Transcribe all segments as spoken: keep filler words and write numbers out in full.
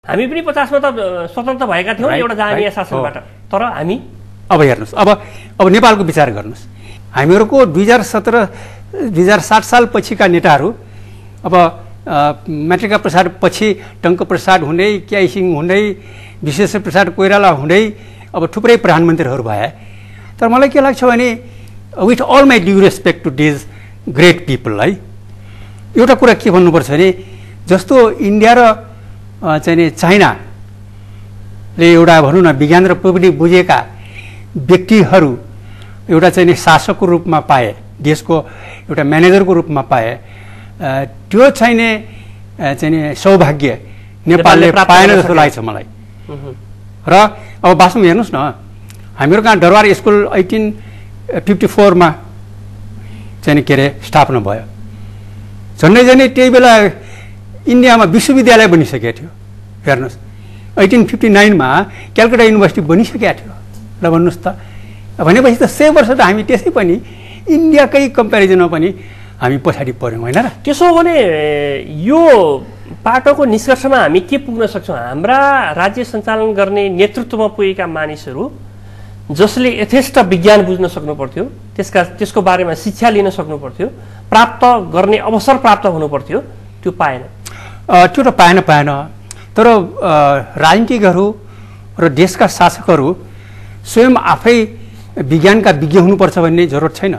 हामी पनि पचासमा त स्वतन्त्र भएका थियौँ एउटा जहानिया शासनबाट। तर हामी अब हेर्नुहोस्, अब अब नेपालको विचार गर्नुहोस्। हामीहरूको दुई हजार सत्र दुई हजार सात साल पछिका नेताहरू, अब मातृका प्रसाद पछि टङ्क प्रसाद हुँदै, क्याइसिङ हुँदै, विश्वेश्वर प्रसाद कोइराला हुँदै अब थुप्रै प्रधानमन्त्रीहरू भए। तर मलाई के लाग्छ भने with all my due respect to these great people है, एउटा कुरा के भन्नुपर्छ भने जस्तो इन्डिया र चाहिँ नि चाइनाले एउटा भनौँ न विज्ञान र प्रविधि बुझेका व्यक्तिहरू एउटा चाहिँ नि शासकको रूपमा पाए, देशको एउटा म्यानेजरको रूपमा पाए, त्यो चाहिने चाहिँ नि सौभाग्य नेपालले पाएन जस्तो लाग्छ मलाई। र अब वास्तवमा हेर्नुहोस् न, हामीहरू कहाँ दरबार स्कुल एटिन फिफ्टी फोरमा चाहिँ के अरे स्थापना भयो। झन्डै झन्डै त्यही बेला इन्डियामा विश्वविद्यालय बनिसकेको थियो। हेर्नुहोस्, एटिन फिफ्टी नाइनमा क्यालकाटा युनिभर्सिटी बनिसकेको थियो। ल भन्नुहोस् त, भनेपछि त सय वर्ष त हामी त्यसै पनि इन्डियाकै कम्पेरिजनमा पनि हामी पछाडि पऱ्यौँ होइन र। त्यसो हो भने यो पाटोको निष्कर्षमा हामी के पुग्न सक्छौँ? हाम्रा राज्य सञ्चालन गर्ने नेतृत्वमा पुगेका मानिसहरू जसले यथेष्ट विज्ञान बुझ्न सक्नु पर्थ्यो, त्यसका त्यसको बारेमा शिक्षा लिन सक्नु पर्थ्यो, प्राप्त गर्ने अवसर प्राप्त हुनु पर्थ्यो, त्यो पाएन। त्यो त पाएन पाएन तर राजनीतिकहरू र देशका शासकहरू स्वयं आफै विज्ञानका विज्ञ हुनुपर्छ भन्ने जरुरत छैन।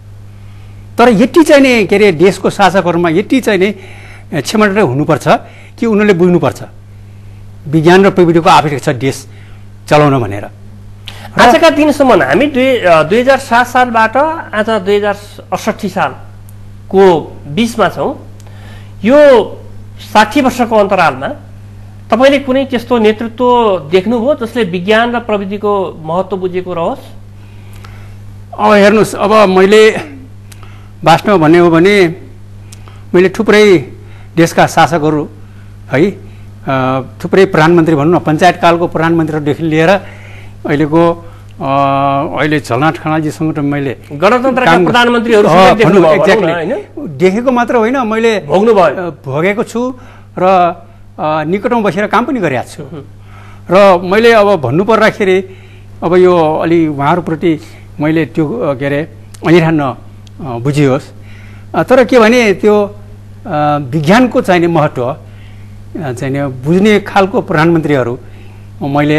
तर यति चाहिँ नि के अरे देशको शासकहरूमा यति चाहिँ नि क्षमता हुनुपर्छ कि उनीहरूले बुझ्नुपर्छ विज्ञान र प्रविधिको आवश्यक छ देश चलाउन भनेर। आजका दिनसम्म हामी दुई दुई हजार सात सालबाट आज दुई हजार अडसट्ठी सालको बिचमा छौँ। यो साठी वर्षको अन्तरालमा तपाईँले कुनै त्यस्तो नेतृत्व देख्नुभयो जसले विज्ञान र प्रविधिको महत्त्व बुझेको रहोस्? अब हेर्नुहोस्, अब मैले वास्तवमा भन्ने हो भने मैले थुप्रै देशका शासकहरू है, थुप्रै प्रधानमन्त्री भनौँ न, पञ्चायत कालको प्रधानमन्त्रीहरूदेखि लिएर अहिलेको अहिले झलनाथ खनालजीसँग त मैले गणतन्त्रका प्रधानमन्त्रीहरू देखेको मात्र होइन, मैले भोगेको छु र निकटमा बसेर काम पनि गरेको छु। र मैले अब भन्नु पर्दाखेरि अब यो अलि उहाँहरूप्रति मैले त्यो के अरे अनिरहा नबुझियोस्, तर के भने त्यो विज्ञानको चाहिने महत्त्व चाहिने बुझ्ने खालको प्रधानमन्त्रीहरू मैले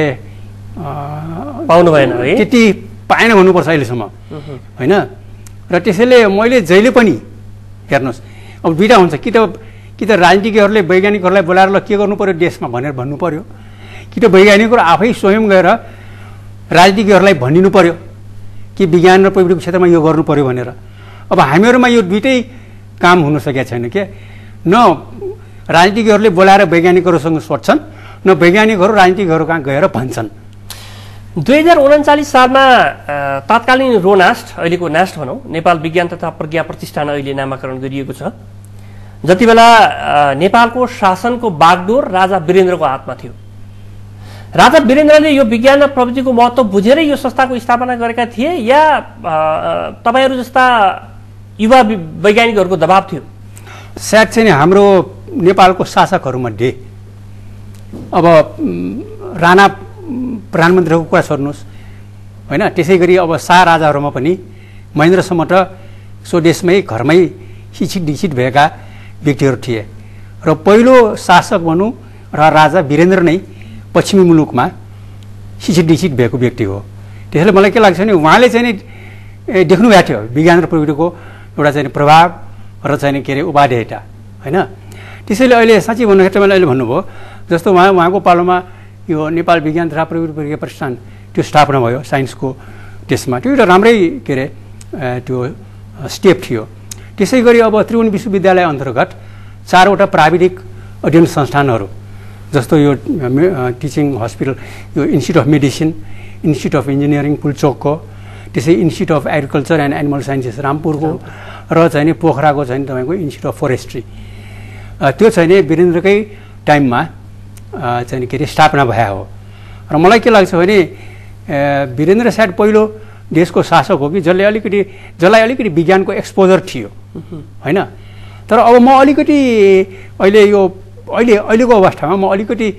पाउनु भएन है, त्यति पाएन भन्नुपर्छ अहिलेसम्म होइन। र त्यसैले मैले जहिले पनि हेर्नुहोस्, अब दुईवटा हुन्छ, कि त कि त राजनीतिज्ञहरूले वैज्ञानिकहरूलाई बोलाएर ल के गर्नु पऱ्यो देशमा भनेर भन्नु पऱ्यो, कि त वैज्ञानिकहरू आफै स्वयं गएर राजनीतिज्ञहरूलाई भनिदिनु पऱ्यो कि विज्ञान र प्रविधिको क्षेत्रमा यो गर्नु पऱ्यो भनेर। अब हामीहरूमा यो दुइटै काम हुन सकेको छैन के, न राजनीतिज्ञहरूले बोलाएर वैज्ञानिकहरूसँग सोध्छन्, न वैज्ञानिकहरू राजनीतिज्ञहरू कहाँ गएर भन्छन्। दुई हजार उन्चालिस सालमा तत्कालीन रोनास्ट, अहिलेको नास्ट भनौँ, नेपाल विज्ञान तथा प्रज्ञा प्रतिष्ठान अहिले नामाकरण गरिएको छ। जति बेला नेपालको शासनको बागडोर राजा वीरेन्द्रको हातमा थियो। राजा वीरेन्द्रले यो विज्ञान र प्रविधिको महत्त्व बुझेरै यो संस्थाको स्थापना गरेका थिए या तपाईँहरू जस्ता युवा वैज्ञानिकहरूको दबाब थियो? सायद चाहिँ हाम्रो नेपालको शासकहरूमध्ये अब राणा प्रधानमन्त्रीको कुरा छोड्नुहोस् होइन, त्यसै गरी अब शाह राजाहरूमा पनि महेन्द्रसम्म त स्वदेशमै घरमै शिक्षित दीक्षित भएका व्यक्तिहरू थिए। र पहिलो शासक भनौँ र राजा वीरेन्द्र नै पश्चिमी मुलुकमा शिक्षित दीक्षित भएको व्यक्ति हो। त्यसैले मलाई के लाग्छ भने उहाँले चाहिँ नि देख्नुभएको थियो विज्ञान र प्रविधिको एउटा चाहिँ प्रभाव र चाहिँ के अरे उपादेयता होइन। त्यसैले अहिले साँच्चै भन्दाखेरि मैले अहिले भन्नुभयो जस्तो उहाँ उहाँको पालोमा यो नेपाल विज्ञान तथा प्रविधि प्रज्ञा प्रतिष्ठान त्यो स्थापना भयो साइन्सको त्यसमा, त्यो एउटा राम्रै के अरे त्यो स्टेप थियो। त्यसै गरी अब त्रिभुवन विश्वविद्यालय अन्तर्गत चारवटा प्राविधिक अध्ययन संस्थानहरू जस्तो यो टिचिङ हस्पिटल, यो institute of medicine, institute of engineering पुल्चोकको, त्यसै institute of agriculture and animal sciences रामपुरको र चाहिँ नि पोखराको चाहिँ तपाईँको इन्स्टिट्युट अफ फरेस्ट्री, त्यो चाहिँ नि वीरेन्द्रकै टाइममा चाहिँ के अरे स्थापना भए हो। र मलाई के लाग्छ भने वीरेन्द्र सायद पहिलो देशको शासक हो कि जसले अलिकति जसलाई अलिकति विज्ञानको एक्सपोजर थियो होइन। तर अब म अलिकति अहिले यो अहिले अहिलेको अवस्थामा म अलिकति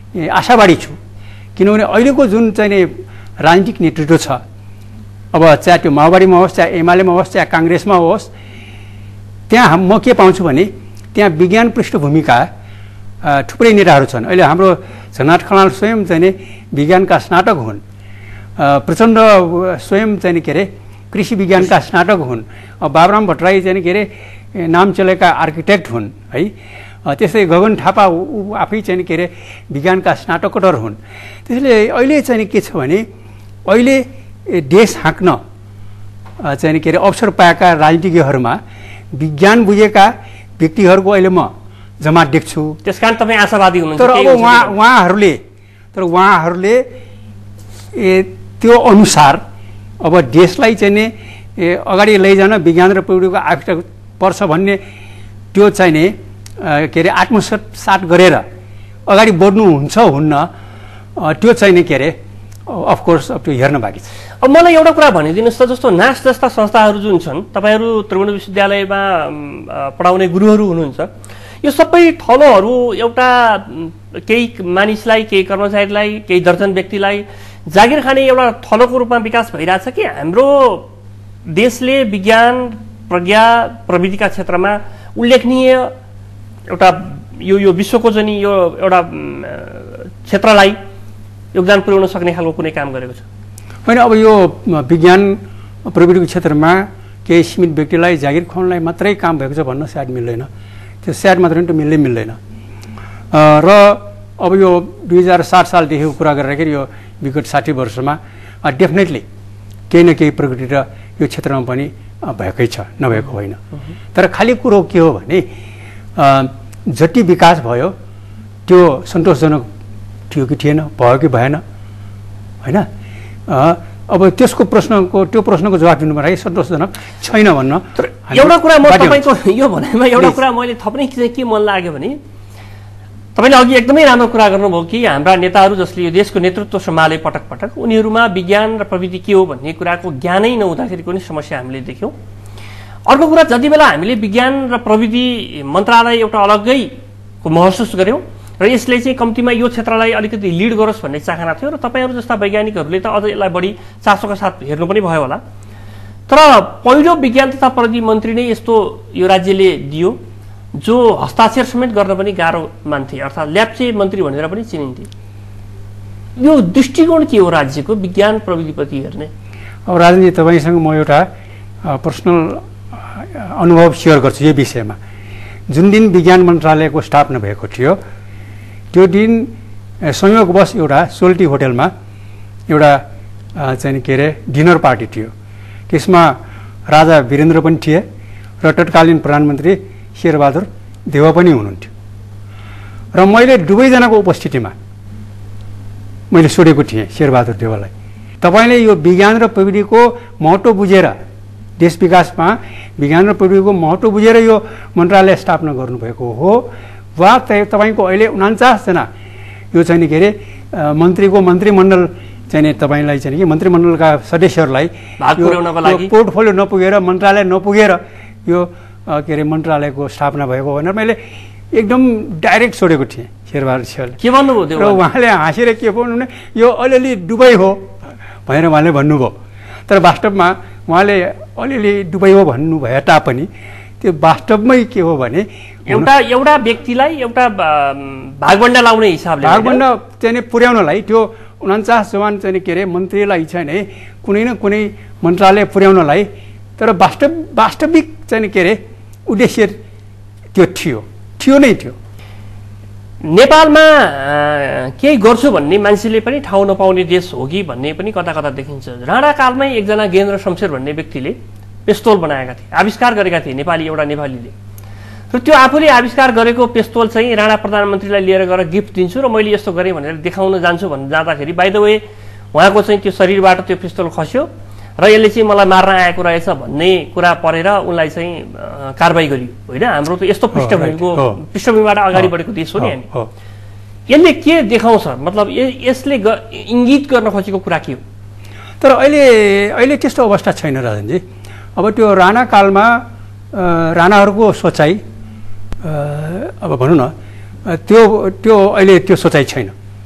आशावादी छु, किनभने अहिलेको जुन चाहिँ नि राजनीतिक नेतृत्व छ, अब चाहे त्यो माओवादीमा होस्, चाहे एमालेमा होस्, चाहे काङ्ग्रेसमा होस्, त्यहाँ म के पाउँछु भने त्यहाँ विज्ञान पृष्ठभूमिका थुप्रै नेताहरू छन्। अहिले हाम्रो झनाट खनाल स्वयं चाहिँ नि विज्ञानका स्नातक हुन्, प्रचण्ड स्वयं चाहिँ नि के अरे कृषि विज्ञानका स्नातक हुन्, बाबुराम भट्टराई चाहिँ के अरे नाम चलेका आर्किटेक्ट हुन् है। त्यसै गगन थापा ऊ आफै चाहिँ के अरे विज्ञानका स्नातकोत्तर हुन्। त्यसैले अहिले चाहिँ के छ भने अहिले देश हाँक्न चाहिँ के अरे अवसर पाएका राजनीतिज्ञहरूमा विज्ञान बुझेका व्यक्तिहरूको अहिले म जमात देख्छु। त्यस कारण तपाईँ आशावादी हुनुहुन्छ। तर अब उहाँ उहाँहरूले तर उहाँहरूले त्यो अनुसार अब देशलाई चाहिँ नि अगाडि लैजान विज्ञान र प्रविधिको आवश्यकता पर्छ भन्ने त्यो चाहिँ नि के अरे आत्मसात गरेर अगाडि बढ्नुहुन्छ हुन्न, त्यो चाहिँ नि के अरे अफकोर्स अब त्यो हेर्न बाँकी छ। अब मलाई एउटा कुरा भनिदिनुहोस् त, जस्तो नास जस्ता संस्थाहरू जुन छन्, तपाईँहरू त्रिभुवन विश्वविद्यालयमा पढाउने गुरुहरू हुनुहुन्छ, यो सबै थलोहरू एउटा केही मानिसलाई, केही कर्मचारीलाई, केही दर्जन व्यक्तिलाई जागिर खाने एउटा थलोको रूपमा विकास भइरहेछ कि हाम्रो देशले विज्ञान प्रज्ञा प्रविधिका क्षेत्रमा उल्लेखनीय एउटा यो यो विश्वको चाहिँ यो एउटा क्षेत्रलाई योगदान पुर्याउन सक्ने खालको कुनै काम गरेको छ? होइन, अब यो विज्ञान प्रविधिको क्षेत्रमा केही सीमित व्यक्तिलाई जागिर खुवाउनलाई मात्रै काम भएको छ भन्न सायद मिल्दैन। त्यो सायद मात्रै त मिल्दै मिल्दैन। र अब यो दुई हजार सात सालदेखिको कुरा गर्दाखेरि यो विगत साठी वर्षमा डेफिनेटली केही न केही प्रगति र यो क्षेत्रमा पनि भएकै छ, नभएको होइन। तर खालि कुरो के हो भने जति विकास भयो त्यो सन्तोषजनक थियो कि थिएन, भयो कि भएन, होइन? अब त्यसको प्रश्नको त्यो प्रश्नको जवाब दिनु पर्दा सन्तोषजनक छैन भन्न। तर एउटा कुरा म तपाईँको यो भनाइमा एउटा कुरा मैले थप्नै के मन लाग्यो भने तपाईँले अघि एकदमै राम्रो कुरा गर्नुभयो कि हाम्रा नेताहरू जसले यो देशको नेतृत्व सम्हाले पटक पटक उनीहरूमा विज्ञान र प्रविधि के हो भन्ने कुराको ज्ञानै नहुँदाखेरि कुनै समस्या हामीले देख्यौँ। अर्को कुरा, जति बेला हामीले विज्ञान र प्रविधि मन्त्रालय एउटा अलग्गैको महसुस गऱ्यौँ र यसले चाहिँ कम्तीमा यो क्षेत्रलाई अलिकति लिड गरोस् भन्ने चाहना थियो, र तपाईँहरू जस्ता वैज्ञानिकहरूले त अझ यसलाई बढी चासोका साथ हेर्नु पनि भयो होला। तर पहिलो विज्ञान तथा प्रविधि मन्त्री नै यस्तो यो राज्यले दियो जो हस्ताक्षर समेत गर्न पनि गाह्रो मान्थे, अर्थात् ल्याप्चे मन्त्री भनेर पनि चिनिन्थे। यो दृष्टिकोण के हो राज्यको विज्ञान प्रविधिप्रति हेर्ने? अब राजनीति तपाईँसँग म एउटा पर्सनल अनुभव सेयर गर्छु यो विषयमा। जुन दिन विज्ञान मन्त्रालयको स्थापना भएको थियो त्यो दिन संयोगवश एउटा सोल्टी होटलमा एउटा चाहिँ के अरे डिनर पार्टी थियो। त्यसमा राजा वीरेन्द्र पनि थिए र तत्कालीन प्रधानमन्त्री शेरबहादुर देवा पनि हुनुहुन्थ्यो। र मैले दुवैजनाको उपस्थितिमा मैले सोधेको थिएँ शेरबहादुर देवालाई, तपाईँले यो विज्ञान र प्रविधिको महत्त्व बुझेर देश विकासमा विज्ञान र प्रविधिको महत्त्व बुझेर यो मन्त्रालय स्थापना गर्नुभएको हो वा तपाईँको अहिले उनान्चासजना यो चाहिँ के अरे मन्त्रीको मन्त्रीमण्डल चाहिँ तपाईँलाई चाहिँ कि मन्त्रीमण्डलका सदस्यहरूलाई पोर्टफोलियो नपुगेर मन्त्रालय नपुगेर यो के अरे मन्त्रालयको स्थापना भएको भनेर मैले एकदम डाइरेक्ट सोधेको थिएँ शेरबहादुर सिंहले। के भन्नुभयो? र उहाँले हाँसेर के भन्नु यो अलिअलि डुबाई हो भनेर उहाँले भन्नुभयो। तर वास्तवमा उहाँले अलिअलि डुबाई हो भन्नु भए तापनि त्यो वास्तवमै के हो भने एउटा एउटा व्यक्तिलाई एउटा भागबण्डा लाउने हिसाबले भागबण्डा चाहिँ पुर्याउनलाई त्यो उन्चास जवान चाहिँ के अरे मन्त्रीलाई चाहिँ कुनै न कुनै मन्त्रालय पुर्याउनलाई, तर वास्तव वास्तविक चाहिँ के अरे उद्देश्य त्यो थियो थियो नै थियो। नेपालमा केही गर्छु भन्ने मान्छेले पनि ठाउँ नपाउने देश हो कि भन्ने पनि कता कता देखिन्छ। राणाकालमै एकजना गेन्द्र शमशेर भन्ने व्यक्तिले पेस्तोल बनाएका थिए, आविष्कार गरेका थिए नेपाली एउटा नेपालीले। र त्यो आफूले आविष्कार गरेको पेस्तोल चाहिँ राणा प्रधानमन्त्रीलाई लिएर गएर गिफ्ट दिन्छु र मैले यस्तो गरेँ भनेर देखाउन जान्छु भनेर जाँदाखेरि बाइ द वे उहाँको चाहिँ त्यो शरीरबाट त्यो पेस्तोल खस्यो र यसले चाहिँ मलाई मार्न आएको रहेछ भन्ने कुरा परेर उनलाई चाहिँ कारबाही गरियो, होइन? हाम्रो त यस्तो पृष्ठभूमिको पृष्ठभूमिबाट अगाडि बढेको देश हो नि हामी। यसले के देखाउँछ, मतलब यसले इङ्गित गर्न खोजेको कुरा के हो? तर अहिले अहिले त्यस्तो अवस्था छैन राजनजी। अब त्यो राणाकालमा राणाहरूको सोचाइ अब भनौँ न त्यो त्यो अहिले त्यो सोचाइ छैन।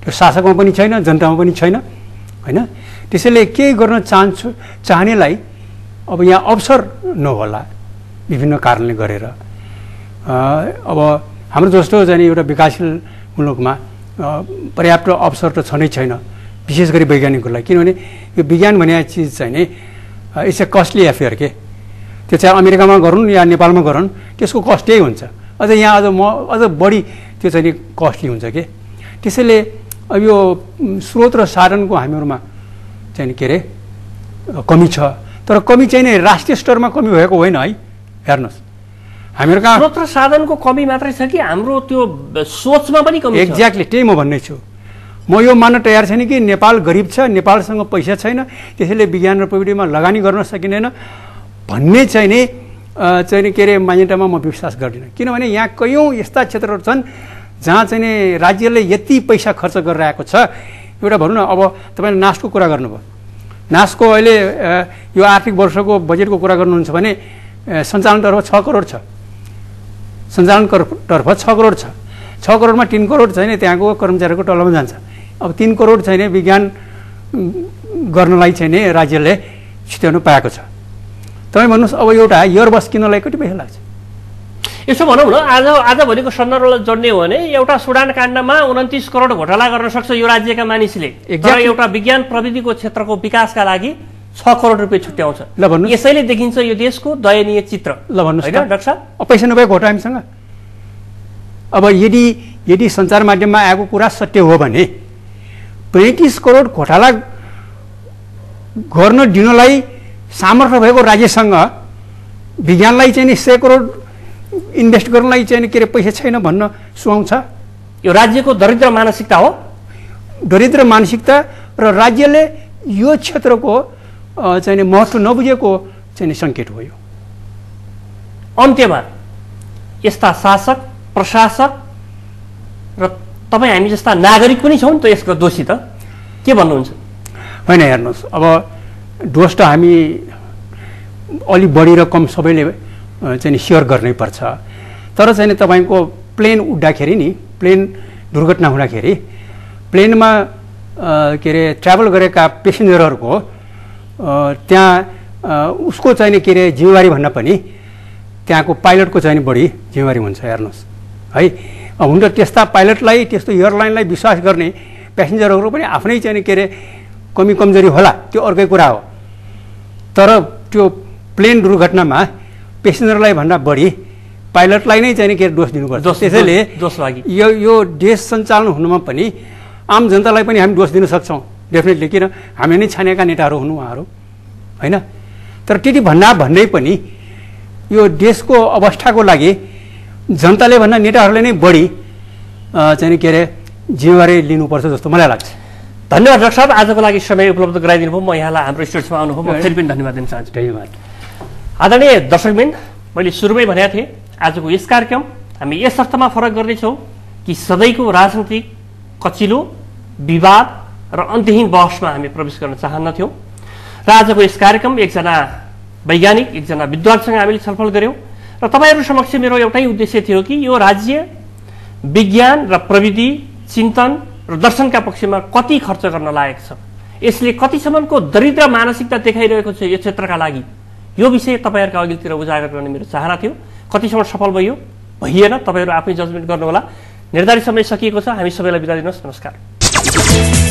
त्यो शासकमा पनि छैन, जनतामा पनि छैन, होइन? त्यसैले केही गर्न चाहन्छु चाहनेलाई अब यहाँ अवसर नहोला विभिन्न कारणले गरेर। अब हाम्रो जस्तो चाहिँ एउटा विकासशील मुलुकमा पर्याप्त अवसर त छँदै छैन, विशेष गरी वैज्ञानिकहरूलाई। किनभने यो विज्ञान भन्ने चिज चाहिँ नि इट्स ए कस्टली एफेयर के, त्यो चाहिँ अमेरिकामा गरौँ या नेपालमा गरौँ त्यसको कस्ट यही हुन्छ। अझ यहाँ अझ म अझ बढी त्यो चाहिँ नि कस्टली हुन्छ के। त्यसैले अब यो स्रोत र साधनको हामीहरूमा चाहिँ के अरे कमी छ, तर कमी चाहिँ नि राष्ट्रिय स्तरमा कमी भएको होइन है। हेर्नुहोस् हामीहरू कहाँ स्रोत र साधनको कमी मात्रै छ कि हाम्रो त्यो सोचमा पनि कमी छ? एक्ज्याक्टली त्यही म भन्दै छु। म यो मान्न तयार छैन कि नेपाल गरिब छ, नेपालसँग पैसा छैन, त्यसैले विज्ञान र प्रविधिमा लगानी गर्न सकिँदैन भन्ने चाहिँ नि चाहिँ नि के अरे मान्यतामा म विश्वास गर्दिनँ। किनभने यहाँ कयौँ यस्ता क्षेत्रहरू छन् जहाँ चाहिँ नि राज्यले यति पैसा खर्च गरिरहेको छ। एउटा भनौँ न, अब तपाईँले नासको कुरा गर्नुभयो, नासको अहिले यो आर्थिक वर्षको बजेटको कुरा गर्नुहुन्छ भने सञ्चालनतर्फ छ करोड छ, सञ्चालनतर्फ छ करोड छ। छ करोडमा तिन करोड छैन त्यहाँको कर्मचारीको तलबमा जान्छ। अब तिन करोड छैन विज्ञान गर्नलाई चाहिँ नि राज्यले छिट्याउनु पाएको छ। तपाईँ भन्नुहोस् अब एउटा इयर बस किन्नलाई कति पैसा लाग्छ? यसो भनौँ न, आज आजभोलिको सन्दर्भलाई जोड्ने हो भने एउटा सुडान काण्डमा उन्तिस करोड घोटाला गर्न सक्छ यो राज्यका मानिसले, तर एउटा विज्ञान प्रविधिको क्षेत्रको विकासका लागि छ करोड रुपियाँ छुट्याउँछ। ल भन्नु, यसैले देखिन्छ यो देशको दयनीय चित्र। ल भन्नुहोस् होइन डाक्टर साहब, पैसा नभएको घोटा हामीसँग। अब यदि यदि सञ्चार माध्यममा आएको कुरा सत्य हो भने पैँतिस करोड घोटाला गर्न दिनलाई सामर्थ्य भएको राज्यसँग विज्ञानलाई चाहिँ नि सय करोड इन्भेस्ट गर्नलाई चाहिँ के अरे पैसा छैन भन्न सुहाउँछ? यो राज्यको दरिद्र मानसिकता हो। दरिद्र मानसिकता र राज्यले यो क्षेत्रको चाहिँ नि महत्त्व नबुझेको चाहिँ नि सङ्केत हो यो। अन्त्यमा यस्ता शासक, प्रशासक र तपाईँ हामी जस्ता नागरिक पनि छौँ नि त यसको दोषी त, के भन्नुहुन्छ? होइन हेर्नुहोस्, अब दोष त हामी अलि बढी र कम सबैले चाहिँ नि सेयर गर्नै पर्छ। तर चाहिँ नि तपाईँको प्लेन उड्दाखेरि नि, प्लेन दुर्घटना हुँदाखेरि प्लेनमा के अरे ट्राभल गरेका पेसेन्जरहरूको त्यहाँ उसको चाहिँ नि के अरे जिम्मेवारी भन्दा पनि त्यहाँको पाइलटको चाहिँ नि बढी जिम्मेवारी हुन्छ। हेर्नुहोस् है, अब हुन त त्यस्ता पाइलटलाई, त्यस्तो एयरलाइनलाई विश्वास गर्ने पेसेन्जरहरू पनि आफ्नै चाहिँ नि के अरे कमी कमजोरी होला, त्यो अर्कै कुरा हो। तर त्यो प्लेन दुर्घटनामा पेसेन्जरलाई भन्दा बढी पाइलटलाई नै चाहिँ के दोष दिनुपर्छ। त्यसैले यो यो देश सञ्चालन हुनुमा पनि आम जनतालाई पनि हामी दोष दिन सक्छौँ डेफिनेटली, किन हामीले नै छानेका नेताहरू हुनु उहाँहरू, होइन? तर त्यति भन्दा भन्दै पनि यो देशको अवस्थाको लागि जनताले भन्दा नेताहरूले नै बढी चाहिँ के अरे जिम्मेवारी लिनुपर्छ जस्तो मलाई लाग्छ। धन्यवाद डाक्टर साहब, आजको लागि समय उपलब्ध गराइदिनु भयो। म यहाँलाई हाम्रो स्टुडियोमा आउनुभयो, म फेरि पनि धन्यवाद दिन चाहन्छु। धन्यवाद। आदरणीय दर्शकवृन्द, मैले सुरुमै भनेको थिएँ आजको यस कार्यक्रम हामी यस अर्थमा फरक गर्दैछौँ कि सधैँको राजनीतिक कचिलो विवाद र अन्त्यहीन बहसमा हामी प्रवेश गर्न चाहन्नथ्यौँ। र आजको यस कार्यक्रम एकजना वैज्ञानिक, एकजना विद्वानसँग हामीले छलफल गऱ्यौँ र तपाईँहरू समक्ष मेरो एउटै उद्देश्य थियो कि यो राज्य विज्ञान र प्रविधि, चिन्तन र दर्शनका पक्षमा कति खर्च गर्न लायक छ, यसले कतिसम्मको दरिद्र मानसिकता देखाइरहेको छ यो क्षेत्रका लागि, यो विषय तपाईँहरूका अघिल्तिर उजागर गर्ने मेरो चाहना थियो। कतिसम्म सफल भयो भइएन, तपाईँहरू आफै जजमेन्ट गर्नुहोला। निर्धारित समय सकिएको छ, हामी सबैलाई बिदा दिनुहोस्। नमस्कार।